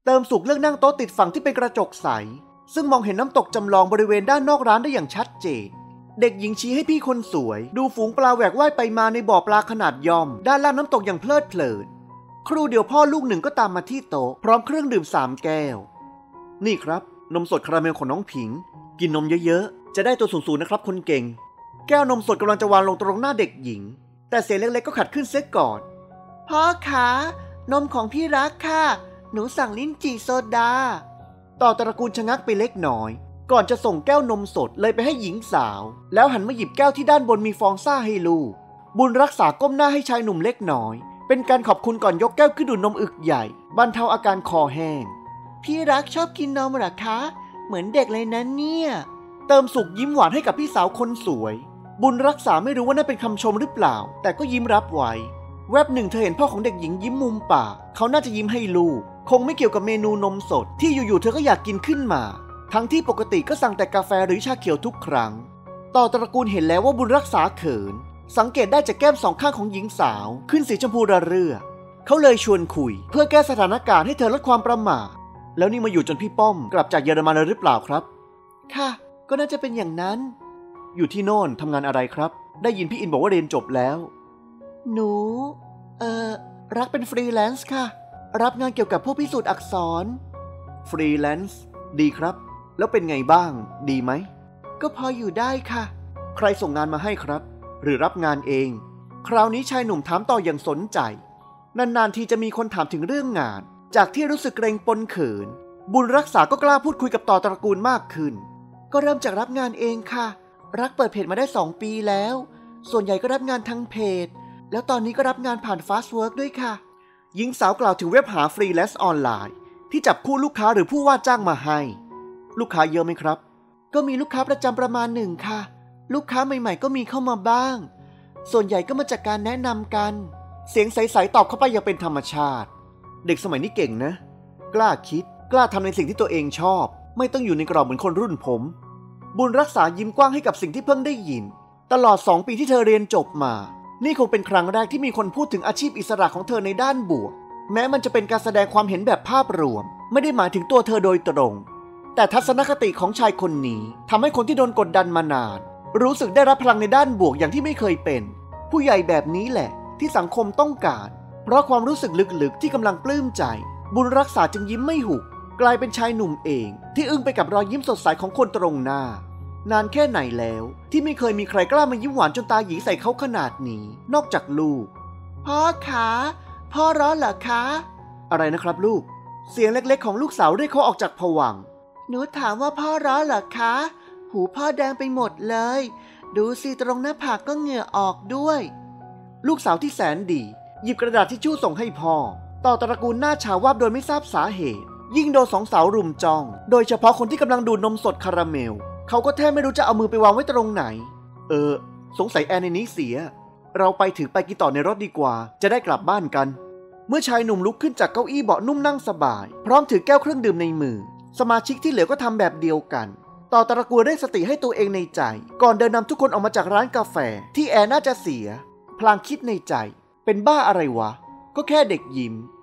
เติมสุขเลือกนั่งโต๊ะติดฝั่งที่เป็นกระจกใสซึ่งมองเห็นน้ำตกจำลองบริเวณด้านนอกร้านได้อย่างชัดเจนเด็กหญิงชี้ให้พี่คนสวยดูฝูงปลาแหวกว่ายไปมาในบ่อปลาขนาดย่อมด้านล่างน้ำตกอย่างเพลิดเพลินครู่เดียวพ่อลูกหนึ่งก็ตามมาที่โต๊ะพร้อมเครื่องดื่ม3 แก้วนี่ครับนมสดคาราเมลของน้องผิงกินนมเยอะๆจะได้ตัวสูงๆนะครับคนเก่งแก้วนมสดกำลังจะวางลงตรงหน้าเด็กหญิงแต่เสียงเล็กๆก็ขัดขึ้นเสียก่อนพ่อคะนมของพี่รักค่ะหนูสั่งลิ้นจี่โซดาต่อตระกูลชะงักไปเล็กน้อยก่อนจะส่งแก้วนมสดเลยไปให้หญิงสาวแล้วหันมาหยิบแก้วที่ด้านบนมีฟองซ่าให้ลูกบุญรักษาก้มหน้าให้ชายหนุ่มเล็กน้อยเป็นการขอบคุณก่อนยกแก้วขึ้นดูดนมอึกใหญ่บรรเทาอาการคอแห้งพี่รักชอบกินนมเหรอคะเหมือนเด็กเลยนะเนี่ยเติมสุขยิ้มหวานให้กับพี่สาวคนสวยบุญรักษาไม่รู้ว่านั่นเป็นคำชมหรือเปล่าแต่ก็ยิ้มรับไว้แวบหนึ่งเธอเห็นพ่อของเด็กหญิงยิ้มมุมปากเขาน่าจะยิ้มให้ลูกคงไม่เกี่ยวกับเมนูนมสดที่อยู่ๆเธอก็อยากกินขึ้นมาทั้งที่ปกติก็สั่งแต่กาแฟหรือชาเขียวทุกครั้งต่อตระกูลเห็นแล้วว่าบุญรักษาเขินสังเกตได้จากแก้ม2 ข้างของหญิงสาวขึ้นสีชมพูระเรื่อเขาเลยชวนคุยเพื่อแก้สถานการณ์ให้เธอลดความประหม่าแล้วนี่มาอยู่จนพี่ป้อมกลับจากเยอรมันเลยหรือเปล่าครับค่ะก็น่าจะเป็นอย่างนั้นอยู่ที่โน่นทำงานอะไรครับได้ยินพี่อินบอกว่าเรียนจบแล้วหนูรักเป็นฟรีแลนซ์ค่ะรับงานเกี่ยวกับพวกพิสูจน์อักษรฟรีแลนซ์ดีครับแล้วเป็นไงบ้างดีไหมก็พออยู่ได้ค่ะใครส่งงานมาให้ครับหรือรับงานเองคราวนี้ชายหนุ่มถามต่ออย่างสนใจนานๆทีจะมีคนถามถึงเรื่องงานจากที่รู้สึกเกรงปนเขินบุญรักษาก็กล้าพูดคุยกับต่อตระกูลมากขึ้นก็เริ่มจากรับงานเองค่ะรักเปิดเพจมาได้2 ปีแล้วส่วนใหญ่ก็รับงานทางเพจแล้วตอนนี้ก็รับงานผ่าน Fast Work ด้วยค่ะหญิงสาวกล่าวถึงเว็บหาฟรีแลนซ์ออนไลน์ที่จับคู่ลูกค้าหรือผู้ว่าจ้างมาให้ลูกค้าเยอะไหมครับก็มีลูกค้าประจำประมาณ1ค่ะลูกค้าใหม่ๆก็มีเข้ามาบ้างส่วนใหญ่ก็มาจากการแนะนำกันเสียงใสๆตอบเข้าไปอย่างเป็นธรรมชาติเด็กสมัยนี้เก่งนะกล้าคิดกล้าทำในสิ่งที่ตัวเองชอบไม่ต้องอยู่ในกรอบเหมือนคนรุ่นผมบุญรักษายิ้มกว้างให้กับสิ่งที่เพิ่งได้ยินตลอด2 ปีที่เธอเรียนจบมานี่คงเป็นครั้งแรกที่มีคนพูดถึงอาชีพอิสระของเธอในด้านบวกแม้มันจะเป็นการแสดงความเห็นแบบภาพรวมไม่ได้หมายถึงตัวเธอโดยตรงแต่ทัศนคติของชายคนนี้ทำให้คนที่โดนกดดันมานานรู้สึกได้รับพลังในด้านบวกอย่างที่ไม่เคยเป็นผู้ใหญ่แบบนี้แหละที่สังคมต้องการเพราะความรู้สึกลึกๆที่กำลังปลื้มใจบุญรักษาจึงยิ้มไม่หุบกลายเป็นชายหนุ่มเองที่อึ้งไปกับรอยยิ้มสดใสของคนตรงหน้านานแค่ไหนแล้วที่ไม่เคยมีใครกล้ามายิ้มหวานจนตาหยีใส่เขาขนาดนี้นอกจากลูกพ่อคะพ่อร้อนเหรอคะอะไรนะครับลูกเสียงเล็กๆของลูกสาวเรียกเขาออกจากภวังค์หนูถามว่าพ่อร้อนเหรอคะหูพ่อแดงไปหมดเลยดูสิตรงหน้าผากก็เหงื่อออกด้วยลูกสาวที่แสนดีหยิบกระดาษทิชชู่ส่งให้พ่อต่อตระกูลหน้าชาวาบโดยไม่ทราบสาเหตุยิ่งโดน2 สาวรุมจ้องโดยเฉพาะคนที่กำลังดูดนมสดคาราเมลเขาก็แทบไม่รู้จะเอามือไปวางไว้ตรงไหนสงสัยแอร์ในนี้เสียเราไปถือไปกินต่อในรถดีกว่าจะได้กลับบ้านกันเมื่อชายหนุ่มลุกขึ้นจากเก้าอี้เบาะนุ่มนั่งสบายพร้อมถือแก้วเครื่องดื่มในมือสมาชิกที่เหลือก็ทำแบบเดียวกันต่อตระกูลได้สติให้ตัวเองในใจก่อนเดินนำทุกคนออกมาจากร้านกาแฟที่แอร์น่าจะเสียพลางคิดในใจเป็นบ้าอะไรวะก็แค่เด็กยิ้ม